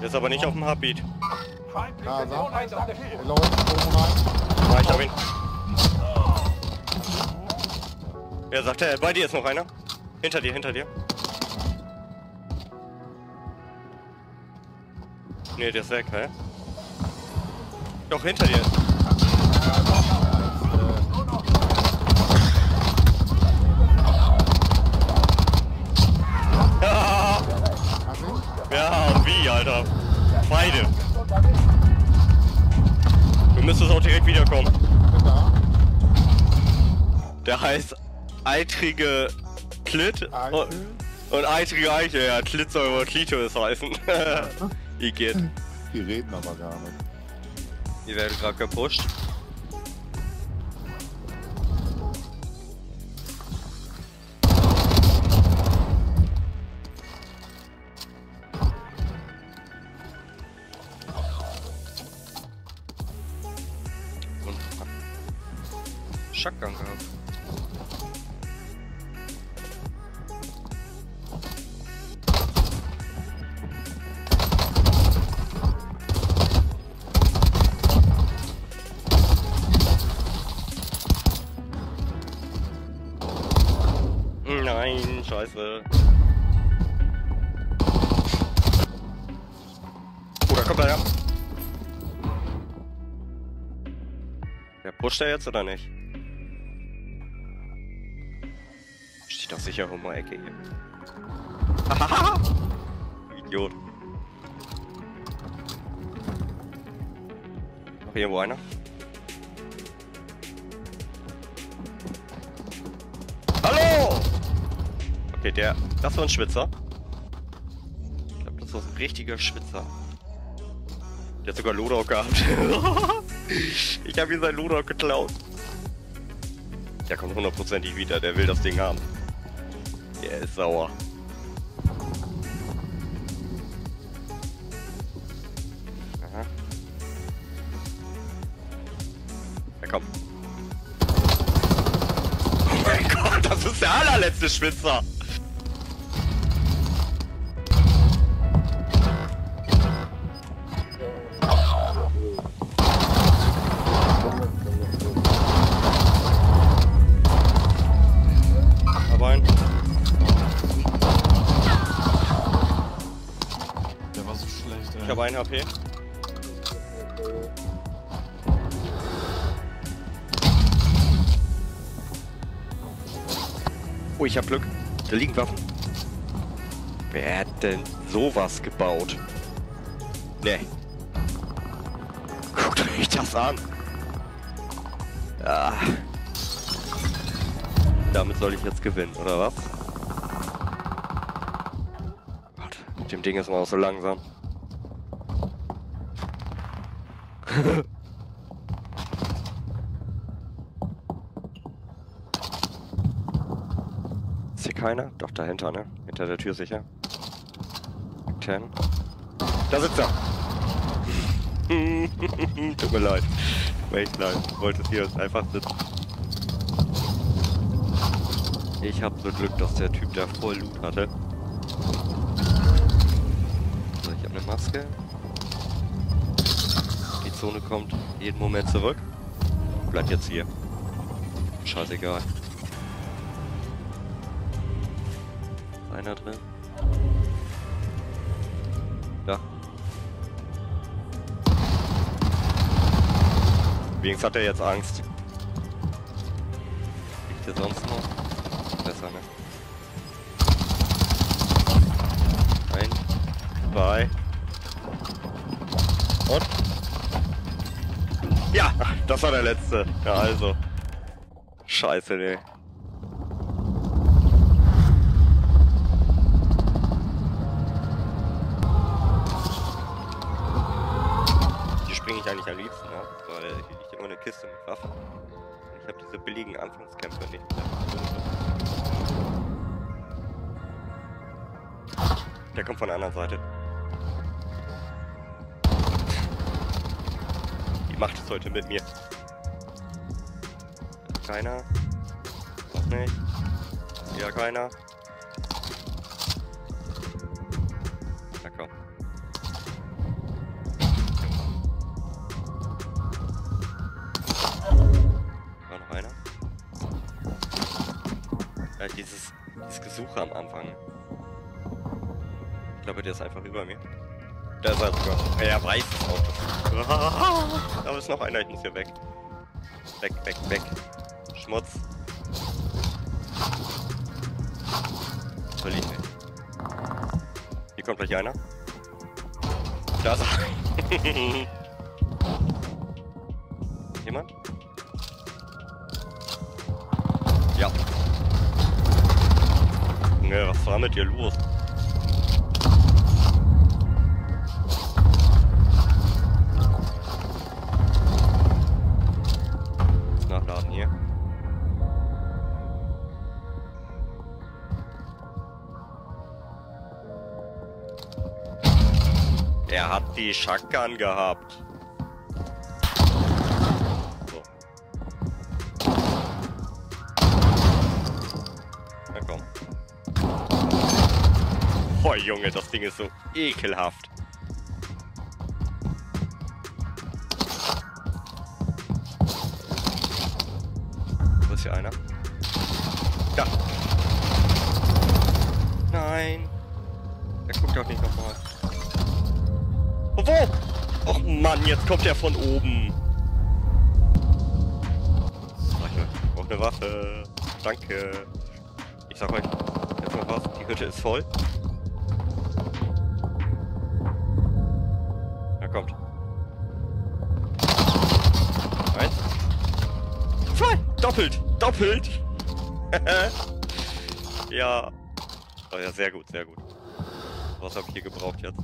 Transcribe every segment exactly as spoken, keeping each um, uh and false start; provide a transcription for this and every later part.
Der ist aber nicht auf dem Heartbeat. Da, da. Der läuft oben rein. Ah, ich hab ihn. Er sagt, er, bei dir ist noch einer. Hinter dir, hinter dir. Ne, der ist weg, hä? Doch, hinter dir. Ja, ja, und wie, Alter? Beide. Du müsstest auch direkt wiederkommen. Der heißt eitrige Klit und, und eitrige Eiche. Ja, Klit soll wohl Klitoris heißen. Wie geht? Die reden aber gar nicht. Die werden gerade gepusht. Und Shotgun gehabt. Nein, scheiße. Oh, da kommt er ja. Ja, pusht er jetzt oder nicht? Steht doch sicher um die Ecke hier. Hahaha! Idiot. Noch irgendwo einer? Hallo! Okay, der, das war ein Schwitzer. Ich glaube, das war ein richtiger Schwitzer. Der hat sogar Loadout gehabt. Ich habe ihm sein Loadout geklaut. Der kommt hundertprozentig wieder, der will das Ding haben. Der ist sauer. Aha. Ja, komm. Oh mein Gott, das ist der allerletzte Schwitzer. Ich habe ein H P. Oh, ich hab Glück. Da liegen Waffen. Wer hat denn sowas gebaut? Nee. Guckt euch das an. Ah. Damit soll ich jetzt gewinnen, oder was? Gott, mit dem Ding ist man auch so langsam. Ist hier keiner? Doch, dahinter, ne? Hinter der Tür sicher. Ten. Da sitzt er! Tut mir leid. Tut mir echt leid. Ich wollte hier einfach sitzen. Ich hab so Glück, dass der Typ da voll Loot hatte. So, ich hab eine Maske. Die Zone kommt jeden Moment zurück. Bleibt jetzt hier. Scheißegal. Ist einer drin? Da. Wenigstens hat er jetzt Angst. Liegt hier sonst noch? Besser, ne? Ein, zwei. Und? Ja, das war der letzte. Ja, also. Scheiße, ne. Hier springe ich eigentlich am liebsten, ne? Weil hier liegt immer eine Kiste mit Waffen. Ich habe diese billigen Anfangskämpfe nicht. Der kommt von der anderen Seite. Die macht es heute mit mir. Keiner. Noch nicht. Ja, keiner. Na komm. dieses, dieses Gesuche am Anfang. Ich glaube, der ist einfach über mir. Da ist er sogar. Er weiß es auch. Da ist noch einer, ich muss hier weg. Weg, weg, weg. Schmutz. Verlieb nicht. Hier kommt gleich einer. Da ist er. Jemand? Ja. Ne, was war mit dir los? Muss nachladen hier. Er hat die Shotgun gehabt. So. Na komm. Boah, Junge, das Ding ist so ekelhaft. Wo ist hier einer? Da. Nein. Er guckt doch nicht nochmal. Oh, wo? Och Mann, jetzt kommt er von oben. Ich brauche eine Waffe. Danke. Ich sag euch, jetzt mal was. Die Hütte ist voll. Na kommt. Eins. Zwei. Doppelt. Doppelt. Ja. Oh ja, sehr gut, sehr gut. Was habe ich hier gebraucht jetzt?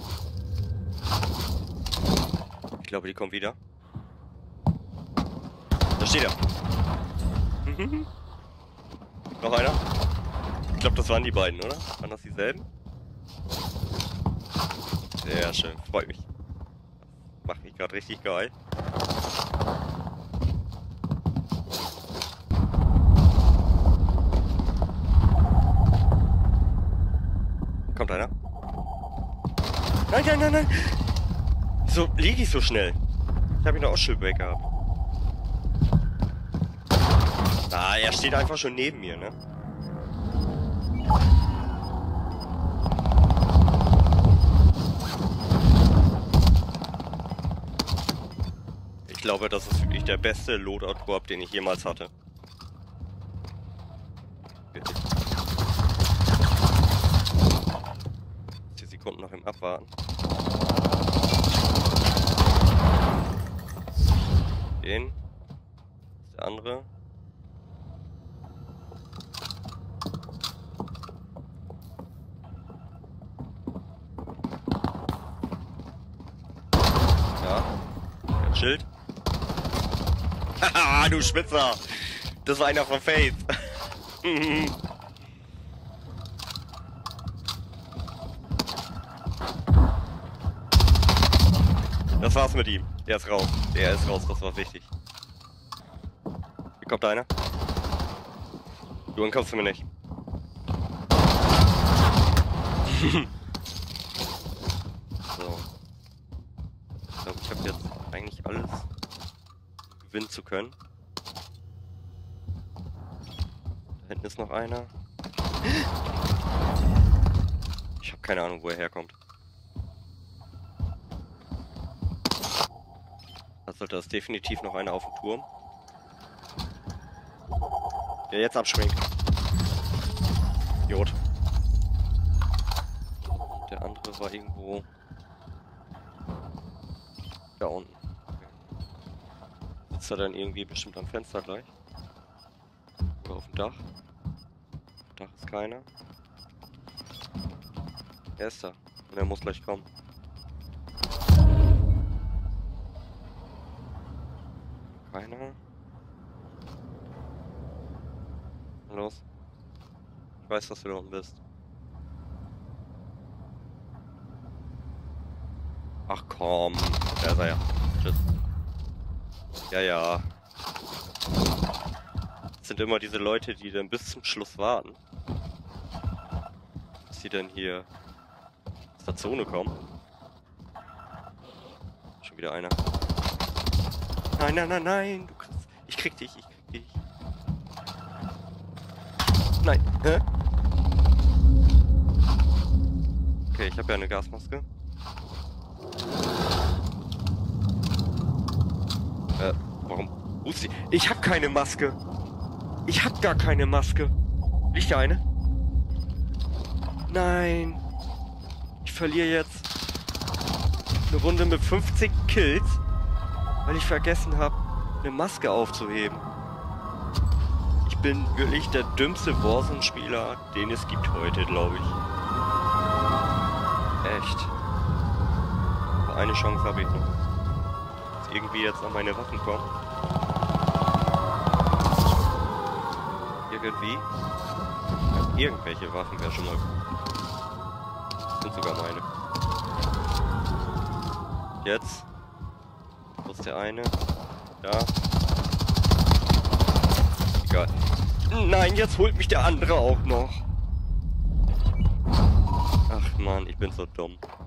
Ich glaube, die kommen wieder. Da steht er. Noch einer? Ich glaube, das waren die beiden, oder? Waren das dieselben? Sehr schön, freut mich. Macht mich gerade richtig geil. Kommt einer? Nein, nein, nein, nein! So liege ich so schnell. Ich habe ihn doch auch Schildbreak gehabt. Ah, er steht einfach schon neben mir, ne? Ich glaube, das ist wirklich der beste Loadout-Koop, den ich jemals hatte. Wirklich. zehn Sekunden noch im Abwarten. Den. Der andere. Ja. Der Schild. Haha, du Spitzer! Das war einer von Faith. Das war's mit ihm. Der ist raus. Der ist raus, das war wichtig. Hier kommt einer. Du entkommst du mir nicht. So. Ich glaube, ich habe jetzt eigentlich alles gewinnen zu können. Da hinten ist noch einer. Ich habe keine Ahnung, wo er herkommt. Da sollte das definitiv noch einer auf dem Turm. Der jetzt abspringt. Idiot. Der andere war irgendwo da unten. Okay. Sitzt er dann irgendwie bestimmt am Fenster gleich? Oder auf dem Dach? Auf dem Dach ist keiner. Er ist da. Und er muss gleich kommen. Keiner. Los. Ich weiß, dass du da unten bist. Ach komm. Da ist er ja. Tschüss. Ja, ja. Das sind immer diese Leute, die dann bis zum Schluss warten. Bis die dann hier aus der Zone kommen. Schon wieder einer. Nein, nein, nein, nein. Du kriegst... Ich krieg dich, ich krieg dich. Nein. Hä? Okay, ich habe ja eine Gasmaske. Äh, warum? Uzi, ich habe keine Maske. Ich habe gar keine Maske. Liegt da eine? Nein. Ich verliere jetzt eine Runde mit fünfzig Kills, weil ich vergessen habe, eine Maske aufzuheben. Ich bin wirklich der dümmste Warzone-Spieler, den es gibt heute, glaube ich. Echt. Aber eine Chance habe ich noch. Dass irgendwie jetzt an meine Waffen kommen. Irgendwie. Ja, irgendwelche Waffen wäre schon mal gut. Das sind sogar meine. Jetzt. Wo ist der eine? Da. Egal. Nein, jetzt holt mich der andere auch noch. Ach man, ich bin so dumm.